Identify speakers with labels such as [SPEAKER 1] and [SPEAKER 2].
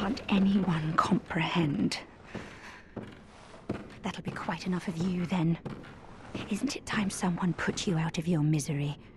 [SPEAKER 1] Can't anyone comprehend? That'll be quite enough of you, then. Isn't it time someone put you out of your misery?